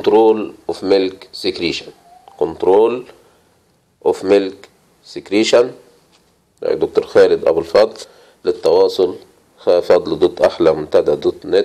control of milk secretion. control of milk secretion. دكتور خالد أبو الفضل. للتواصل fadl.ahla.net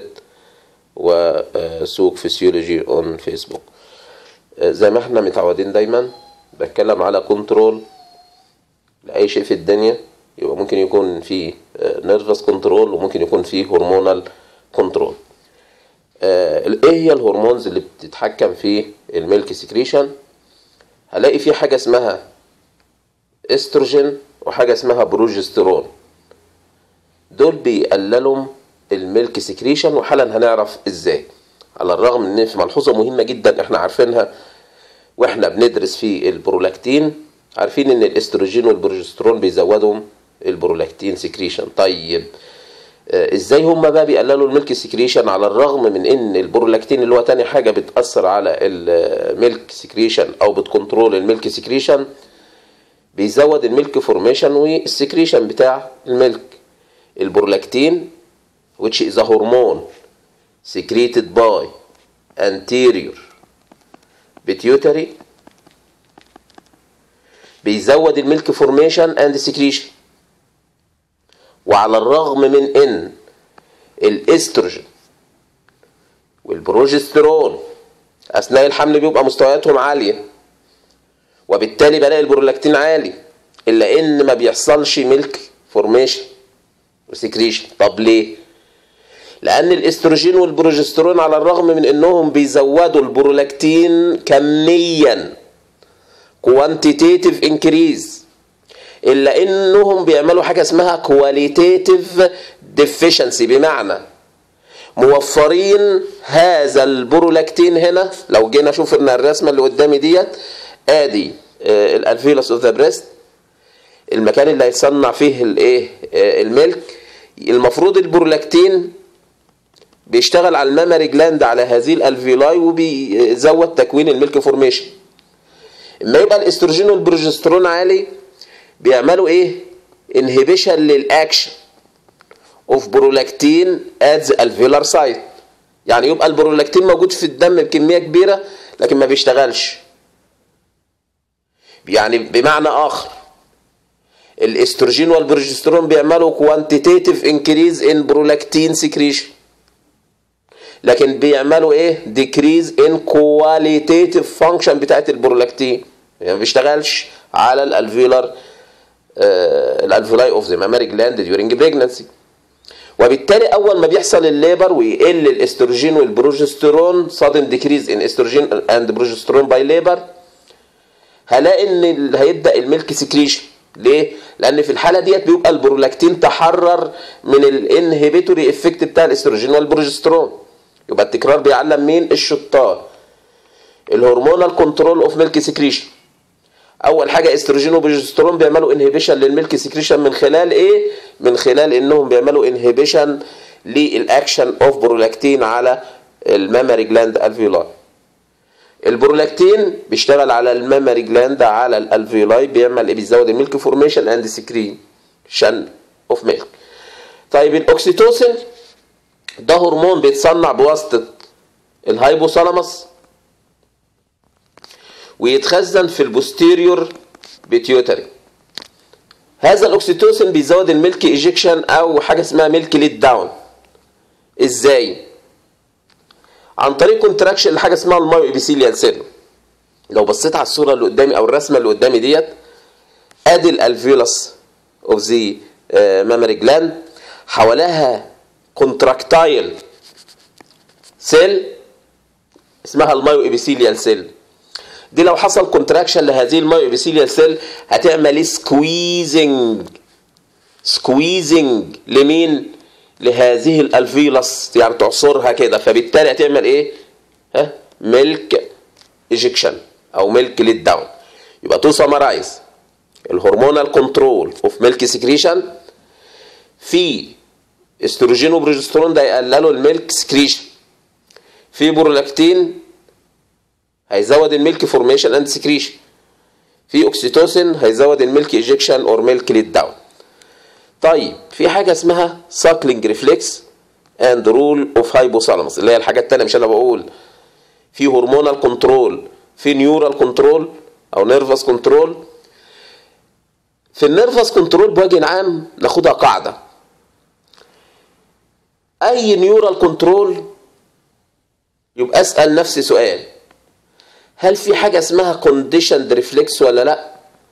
وسوق فسيولوجي اون فيسبوك. زي ما احنا متعودين دايما بتكلم على كنترول لأي شيء في الدنيا، يبقى ممكن يكون فيه نيرفس كنترول وممكن يكون فيه هرمونال كنترول. ايه هي الهرمونز اللي بتتحكم في الميلك سكريشن؟ هلاقي في حاجة اسمها استروجين وحاجة اسمها بروجسترون. دول بيقللوا الميلك سكريشن، وحالا هنعرف ازاي. على الرغم ان في ملحوظة مهمة جدا احنا عارفينها واحنا بندرس في البرولاكتين، عارفين ان الاستروجين والبروجسترون بيزودوا البرولاكتين سكريشن. طيب ازاي هما بقى بيقللوا الميلك سكريشن على الرغم من ان البرولاكتين اللي هو تاني حاجة بتأثر على الميلك سكريشن او بتكنترول الميلك سكريشن بيزود الميلك فورميشن والسكريشن بتاع الميلك. البرولاكتين which is a hormone secreted by anterior pituitary بيزود الميلك فورميشن اند سكريشن. وعلى الرغم من ان الاستروجين والبروجسترون اثناء الحمل بيبقى مستوياتهم عاليه وبالتالي بلاقي البرولاكتين عالي، الا ان ما بيحصلش ميلك فورميشن وسكريشن. طب ليه؟ لان الاستروجين والبروجسترون على الرغم من انهم بيزودوا البرولاكتين كميا quantitative increase، الا انهم بيعملوا حاجه اسمها qualitative deficiency، بمعنى موفرين هذا البرولاكتين. هنا لو جينا شوفنا الرسمه اللي قدامي ديت، ادي الالفيولس اوف ذا بريست، المكان اللي هيتصنع فيه الايه الميلك. المفروض البرولاكتين بيشتغل على المامري جلاند على هذه الالفيولاي وبيزود تكوين الميلك فورميشن. اما يبقى الاستروجين والبروجسترون عالي بيعملوا ايه؟ انهبيشن للاكشن اوف برولاكتين ات ذا الفيولار سايت. يعني يبقى البرولاكتين موجود في الدم بكميه كبيره لكن ما بيشتغلش. يعني بمعنى اخر الاستروجين والبروجسترون بيعملوا quantitative increase in prolactin secretion، لكن بيعملوا ايه؟ decrease in qualitative function بتاعت البرولاكتين، يعني ما بيشتغلش على الالفيولاي اوف ذا مامري جلاند during pregnancy. وبالتالي اول ما بيحصل الليبر ويقل الاستروجين والبروجسترون sudden decrease in estrogen and progesterone by labor، هلاقي ان هيبدا الميلك سكريشن. ليه؟ لان في الحاله ديت بيبقى البرولاكتين تحرر من الانهبيتوري افكت بتاع الاستروجين والبروجسترون. يبقى التكرار بيعلم مين؟ الشطار. الهرمونال كنترول اوف ميلك سكريشن، اول حاجه استروجين وبروجسترون بيعملوا انهبيشن للميلك سكريشن من خلال ايه؟ من خلال انهم بيعملوا انهبيشن للاكشن اوف برولاكتين على المامري جلاند الفيولاي. البرولاكتين بيشتغل على المامري جلاند على الالفيولاي، بيعمل ايه؟ بيزود الميلك فورميشن اند سكريشن اوف ميلك. طيب الاوكسيتوسين ده هرمون بيتصنع بواسطه الهايبوثالاموس ويتخزن في البوستيريور بيتيوتري. هذا الاوكسيتوسين بيزود الميلك ايجكشن او حاجه اسمها ميلك ليت داون. ازاي؟ عن طريق كونتراكشن لحاجه اسمها المايو ايبيثيليال سيل. لو بصيت على الصوره اللي قدامي او الرسمه اللي قدامي ديت، ادي الالفيولس اوف ذا مامري جلاند، حواليها كونتراكتايل سيل اسمها المايو ايبيثيليال سيل. دي لو حصل كونتراكشن لهذه المايو ايبيثيليال سيل هتعمل سكويزنج لمين؟ لهذه الالفيولس، يعني تعصرها كده، فبالتالي هتعمل ايه؟ ميلك ايجكشن او ميلك ليت داون. يبقى تو سمرايز، الهرمونال كنترول اوف ميلك سكريشن، في استروجين وبروجسترون ده يقللوا الميلك سكريشن، في برولاكتين هيزود الميلك فورميشن اند سكريشن، في اوكسيتوسين هيزود الميلك ايجكشن اور ميلك ليت داون. طيب في حاجه اسمها ساكلينج ريفلكس اند رول اوف هايبوثالاموس، اللي هي الحاجه الثانيه، مش انا بقول في هرمونال كنترول، في نيورال كنترول او نيرفس كنترول. في النيرفس كنترول بوجه عام ناخدها قاعده، اي نيورال كنترول يبقى اسال نفسي سؤال: هل في حاجه اسمها كونديشند ريفلكس ولا لا؟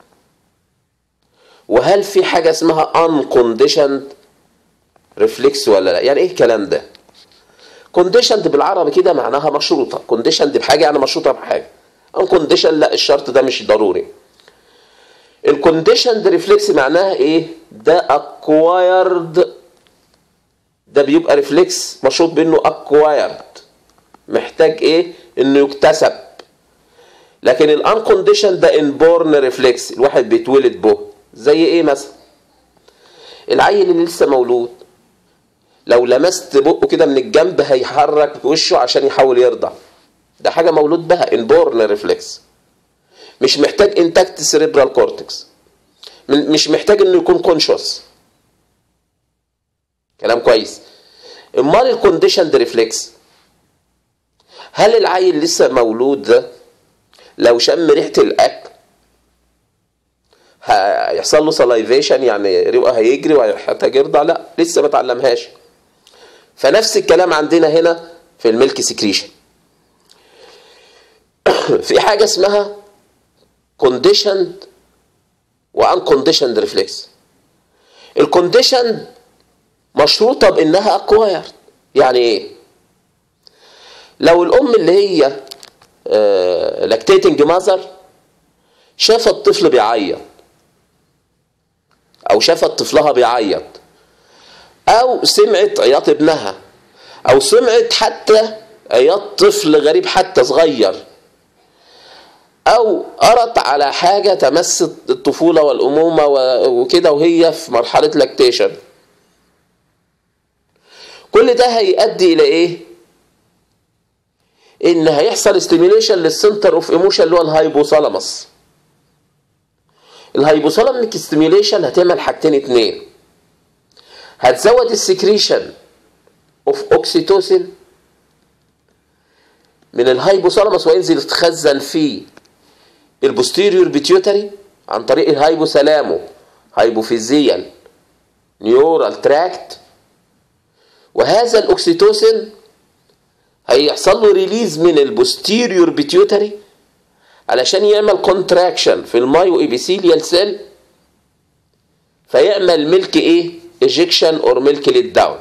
وهل في حاجه اسمها ان كونديشند ريفلكس ولا لا؟ يعني ايه الكلام ده؟ كونديشند بالعربي كده معناها مشروطه، كونديشند بحاجه يعني مشروطه بحاجه. ان كونديشن لا، الشرط ده مش ضروري. الكونديشند ريفلكس معناها ايه؟ ده اكوايرد، ده بيبقى ريفلكس مشروط بانه اكوايرد، محتاج ايه؟ انه يكتسب. لكن الان كونديشن ده انبورن ريفلكس، الواحد بيتولد به. زي ايه مثلا؟ العيل اللي لسه مولود لو لمست بقه كده من الجنب هيحرك وشه عشان يحاول يرضع، ده حاجه مولود بها، انبورن ريفلكس، مش محتاج انتاكت سيريبرال كورتكس، مش محتاج انه يكون كونشوس. كلام كويس. امال الكونديشند ريفلكس، هل العيل لسه مولود ده لو شم ريحه الاكل هيحصل له سلايفيشن، يعني ريقه هيجري وهيحتاج يرضع؟ لا، لسه ما اتعلمهاش. فنفس الكلام عندنا هنا في الميلك سكريشن. في حاجه اسمها كونديشند وان كونديشند ريفلكس. الكونديشند مشروطه بانها اكوايرد. يعني ايه؟ لو الام اللي هي لاكتيتنج ماذر شافت طفل بيعيط او شافت طفلها بيعيط او سمعت عياط ابنها او سمعت حتى عياط طفل غريب حتى صغير او قرت على حاجه تمس الطفوله والامومه وكده وهي في مرحله لاكتيشن، كل ده هيؤدي الى ايه؟ ان هيحصل ستيميوليشن للسنتر اوف ايموشن اللي هو الهايبوثالاموس. الهايبوثالاميك ستيميوليشن هتعمل حاجتين اتنين: هتزود السكريشن اوف اوكسيتوسين من الهايبوثالاموس وينزل يتخزن في البوستيريور بيتيوتري عن طريق الهايبوثالامو هايبوفيزيال نيورال تراكت. وهذا الاوكسيتوسين هيحصل له ريليز من البوستيريور بيتيوتري علشان يعمل كونتراكشن في المايو ايبيثيليال سيل، فيعمل ميلك ايه؟ ايجكشن اور ميلك ليت داون.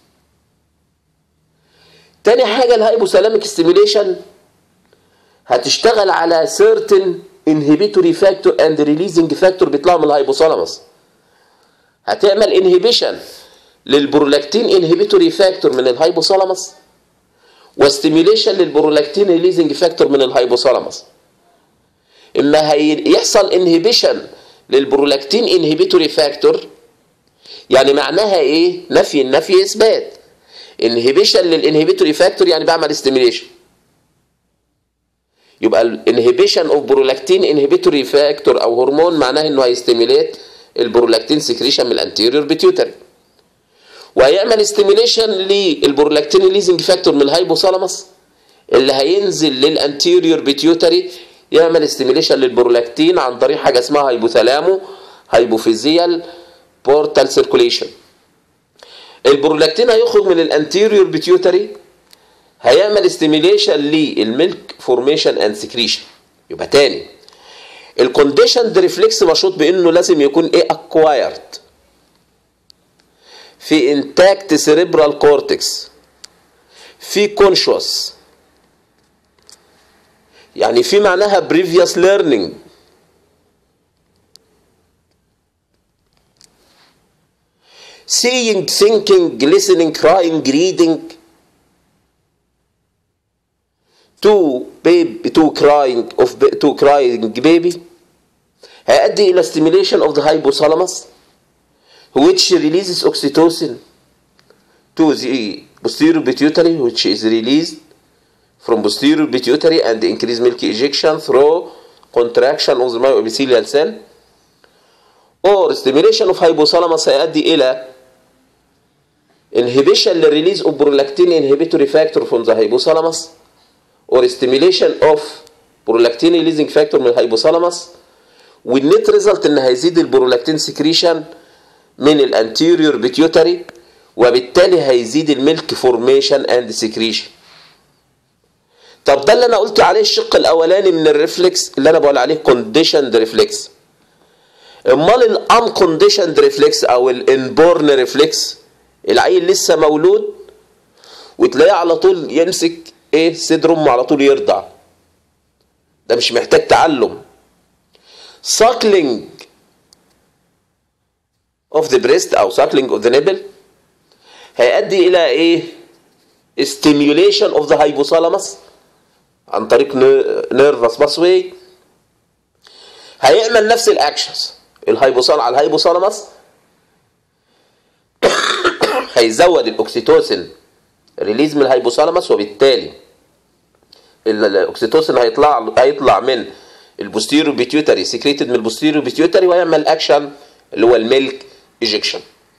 تاني حاجه الهايبوثالاميك ستيميوليشن هتشتغل على certain inhibitory factor and releasing factor بيطلعوا من الهايبوثالاموس. هتعمل inhibition للبرولاكتين inhibitory factor من الهايبوثالاموس وستيميوليشن للبرولاكتين ريليزنج فاكتور من الهايبوثالاموس. اما هيحصل انهبيشن للبرولاكتين انهبيتوري فاكتور، يعني معناها ايه؟ نفي اثبات. انهبيشن للانهبيتوري فاكتور يعني بعمل ستيميوليشن، يبقى الانهبيشن اوف برولاكتين انهبيتوري فاكتور او هرمون معناه انه هيستيميليت البرولاكتين سكريشن من الانتيريور بيتيوتري، وهيعمل ستيميوليشن للبرولاكتين ريليزنج فاكتور من الهايبوثالاموس اللي هينزل للانتيريور بيتيوتري يعمل ستيميوليشن للبرولاكتين عن طريق حاجه اسمها هايبوثالامو هايبوفيزيال بورتال سيركوليشن. البرولاكتين هيخرج من الانتيريور بيتيوتري هيعمل ستيميوليشن للميلك فورميشن اند سكريشن. يبقى تاني الكونديشن ريفلكس مشروط بانه لازم يكون ايه؟ اكوايرد في انتاكت سيريبرال كورتكس، في كونشوس، يعني في معناها بريفيوس ليرنينج، seeing, thinking, listening, crying, reading, to crying baby هيؤدي إلى stimulation of the hypothalamus which releases oxytocin to the posterior pituitary, which is released from posterior pituitary and increase milk ejection through contraction of the myoepithelial cell. or stimulation of hypothalamus هيؤدي إلى inhibition للريليز of prolactin inhibitory factor from the hypothalamus or stimulation of prolactin releasing factor من الهايبوثالاموس، والنت ريزلت ان هيزيد البرولاكتين سكريشن من الانتيريور بيتيوتري، وبالتالي هيزيد الميلك فورميشن اند سكريشن. طب ده اللي انا قلت عليه الشق الاولاني من الريفلكس اللي انا بقول عليه كونديشند ريفلكس. امال الان كونديشند ريفلكس او الانبورن ريفلكس، العيل لسه مولود وتلاقيه على طول يمسك ايه صدر امه على طول يرضع، ده مش محتاج تعلم. suckling of the breast او suckling of the nipple هيؤدي الى ايه؟ stimulation of the hypothalamus عن طريق nervous pathway، هيعمل نفس الاكشنز على الهايبوثالاموس، هيزود الاوكسيتوسين ريليز من الهايبوثالاموس، وبالتالي الاوكسيتوسين هيطلع من البوستيريور بيتيوتري سكريتد من البوستيريور بيتيوتري، ويعمل اكشن اللي هو الميلك ايجكشن.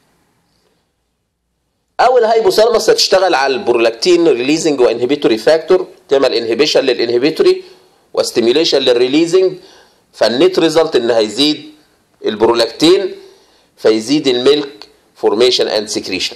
او الهايبوثالاموس هتشتغل على البرولاكتين ريليزنج وانهبيتوري فاكتور، تعمل انهبيشن للانهبيتوري وستيميوليشن للريليزنج، فالنت ريزلت ان هيزيد البرولاكتين فيزيد الميلك فورميشن اند سكريشن.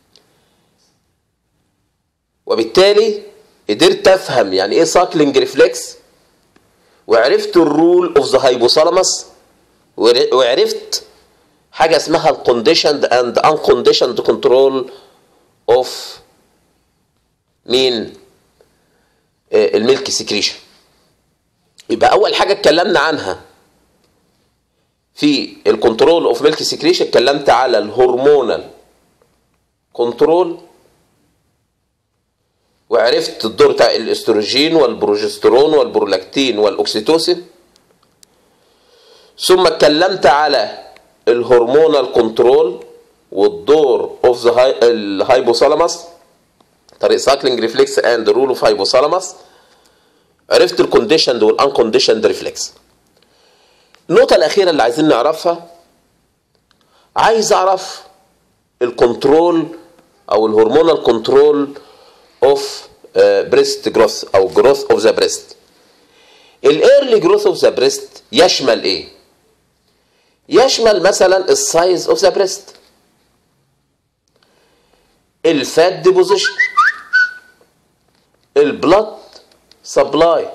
وبالتالي قدرت افهم يعني ايه ساكلينج ريفلكس، وعرفت الرول اوف ذا هايبوثالاموس، وعرفت حاجه اسمها الكونديشند اند انكونديشند كنترول اوف مين؟ الميلك سكريشن. يبقى اول حاجه اتكلمنا عنها في الكنترول اوف ميلك سكريشن، اتكلمت على الهرمونال كنترول، وعرفت الدور بتاع الاستروجين والبروجسترون والبرولاكتين والاوكسيتوسين. ثم اتكلمت على الهرمونال كنترول والدور اوف ذا الهايبوثالاموس طريق سايكلينج ريفلكس اند رول اوف هايبوثالاموس. عرفت الكونديشند والانكونديشند ريفلكس. النقطة الأخيرة اللي عايزين نعرفها، عايز أعرف الكنترول أو الهرمونال كنترول اوف بريست جروث أو جروث اوف ذا بريست. الايرلي جروث اوف ذا بريست يشمل إيه؟ يشمل مثلا السايز اوف ذا بريست، الفات ديبوزيشن، البلاد سبلاي،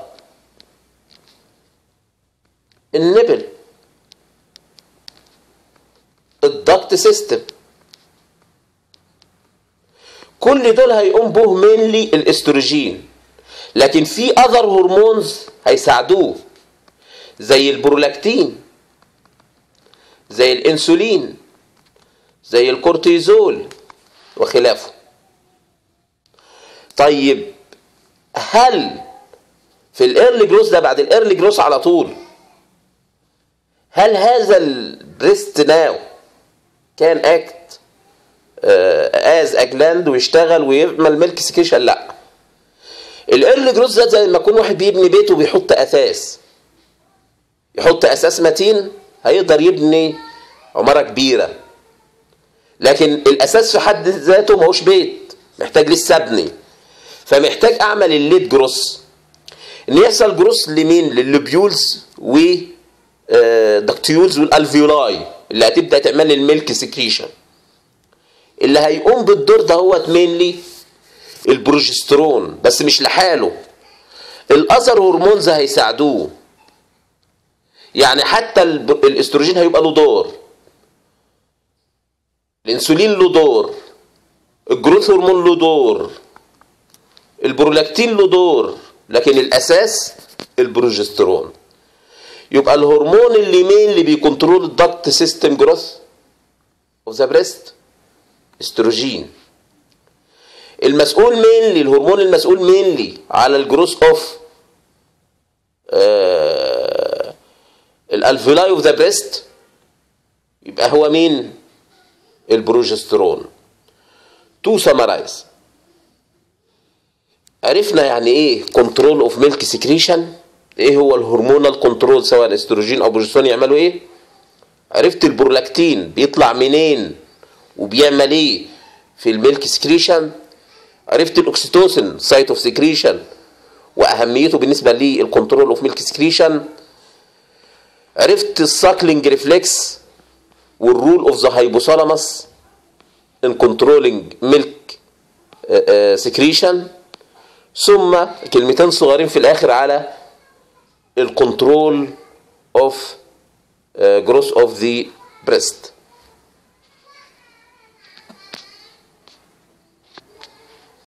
النبل، الدكت سيستم. كل دول هيقوم به مينلي الاستروجين، لكن في اذر هرمونز هيساعدوه زي البرولاكتين، زي الانسولين، زي الكورتيزول وخلافه. طيب هل في الايرلي جروث ده بعد الايرلي جروث على طول، هل هذا البريست ناو كان اكت از اجلاند ويشتغل ويعمل ميلك سكريشن؟ لا. الايرلي جروث ده زي ما يكون واحد بيبني بيته وبيحط اساس، يحط اساس متين هيقدر يبني عمارة كبيرة، لكن الاساس في حد ذاته ما هوش بيت، محتاج لسه ابني. فمحتاج اعمل الليد جروث، ان يحصل جروث لمين؟ لللوبيولز ودكتيولز والالفيولاي اللي هتبدا تعمل لي الميلك سكريشن. اللي هيقوم بالدور ده هو مينلي البروجسترون، بس مش لحاله، الاذر هرمونز هيساعدوه. يعني حتى الاستروجين هيبقى له دور، الانسولين له دور، الجروث هرمون له دور، البرولاكتين له دور، لكن الاساس البروجسترون. يبقى الهرمون اللي بيكنترول الدكت سيستم جروث اوف ذا بريست استروجين. المسؤول مينلي، الهرمون المسؤول مينلي على الجروث اوف الالفيولاي اوف ذا بريست يبقى هو مين؟ البروجسترون. تو سمرايز، عرفنا يعني ايه كنترول اوف ميلك سكريشن، ايه هو الهرمونال كنترول سواء الاستروجين او بروجسترون يعملوا ايه. عرفت البرولاكتين بيطلع منين وبيعمل ايه في الميلك سكريشن. عرفت الاكسيتوسين سايت اوف سكريشن واهميته بالنسبه للكنترول اوف ميلك سكريشن. عرفت الساكلينج ريفلكس والرول اوف ذا هايبوثالاموس ان كنترولينج ميلك سكريشن. ثم كلمتين صغيرين في الاخر على الكنترول اوف جروث اوف ذا بريست.